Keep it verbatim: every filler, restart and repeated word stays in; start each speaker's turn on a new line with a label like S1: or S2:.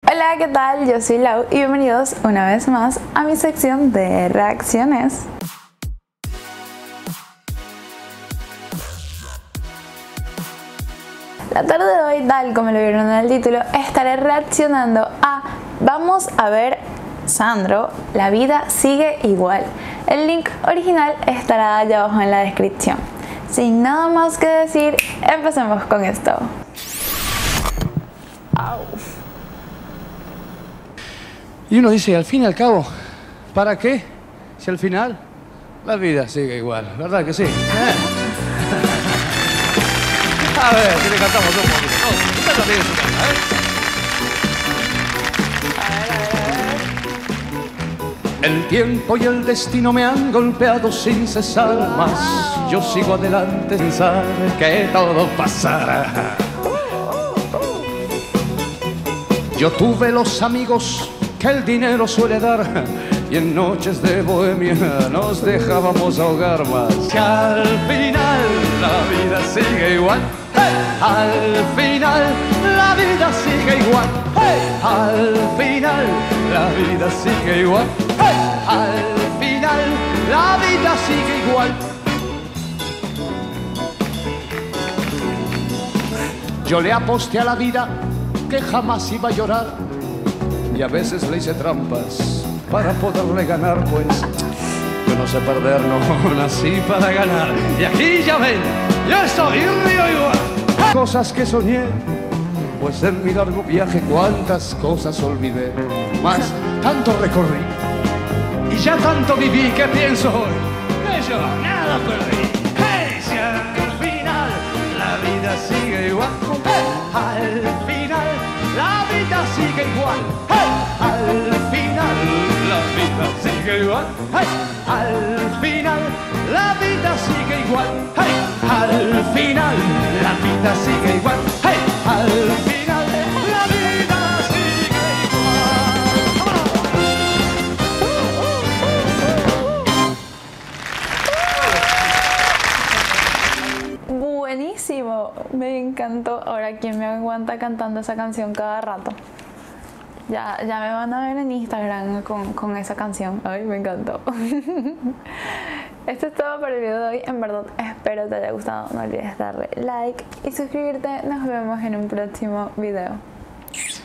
S1: Hola, ¿qué tal? Yo soy Lau y bienvenidos una vez más a mi sección de reacciones. La tarde de hoy, tal como lo vieron en el título, estaré reaccionando a Vamos a ver Sandro, la vida sigue igual. El link original estará allá abajo en la descripción. Sin nada más que decir, empecemos con esto. Au.
S2: Y uno dice, al fin y al cabo, ¿para qué? Si al final la vida sigue igual, ¿verdad que sí? ¿Eh? A ver, si le cantamos un poquito. No, usted también su casa, ¿eh? El tiempo y el destino me han golpeado sin cesar más. Yo sigo adelante sin saber que todo pasará. Yo tuve los amigos que el dinero suele dar y en noches de bohemia nos dejábamos ahogar más. Que al final la vida sigue igual. ¡Hey! Al final la vida sigue igual. ¡Hey! Al final la vida sigue igual. ¡Hey! Al final la vida sigue igual. Yo le aposté a la vida que jamás iba a llorar y a veces le hice trampas para poderle ganar, pues yo no sé perder, no nací para ganar. Y aquí ya ven, yo estoy río igual. Cosas que soñé, pues en mi largo viaje cuántas cosas olvidé. Más tanto recorrí y ya tanto viví que pienso hoy que yo nada perdí. Hey, si al final la vida sigue igual. Hey, al final la vida sigue igual. Hey, al final la vida sigue igual. Hey, al final la vida sigue igual. Hey, al final la vida sigue igual. Hey, al final la vida sigue
S1: igual. Buenísimo, me encantó. Ahora, ¿quién me aguanta cantando esa canción cada rato? Ya, ya me van a ver en Instagram con, con esa canción. Ay, me encantó. Esto es todo por el video de hoy. En verdad, espero te haya gustado. No olvides darle like y suscribirte. Nos vemos en un próximo video.